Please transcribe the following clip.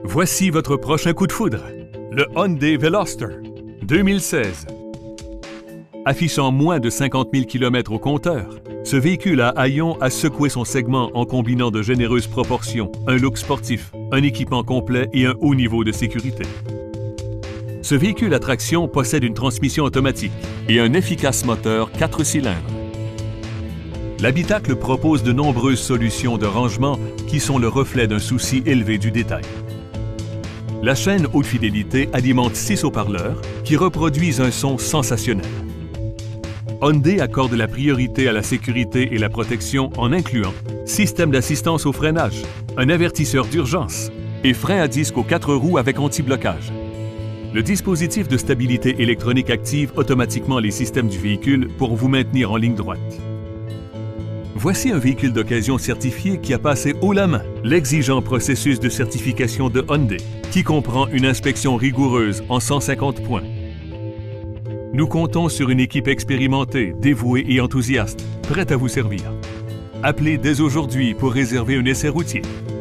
Voici votre prochain coup de foudre, le Hyundai Veloster 2016. Affichant moins de 50 000 km au compteur, ce véhicule à haillons a secoué son segment en combinant de généreuses proportions, un look sportif, un équipement complet et un haut niveau de sécurité. Ce véhicule à traction possède une transmission automatique et un efficace moteur 4 cylindres. L'habitacle propose de nombreuses solutions de rangement qui sont le reflet d'un souci élevé du détail. La chaîne haute fidélité alimente 6 haut-parleurs qui reproduisent un son sensationnel. Hyundai accorde la priorité à la sécurité et la protection en incluant système d'assistance au freinage, un avertisseur d'urgence et frein à disque aux 4 roues avec anti-blocage. Le dispositif de stabilité électronique active automatiquement les systèmes du véhicule pour vous maintenir en ligne droite. Voici un véhicule d'occasion certifié qui a passé haut la main l'exigeant processus de certification de Hyundai, qui comprend une inspection rigoureuse en 150 points. Nous comptons sur une équipe expérimentée, dévouée et enthousiaste, prête à vous servir. Appelez dès aujourd'hui pour réserver un essai routier.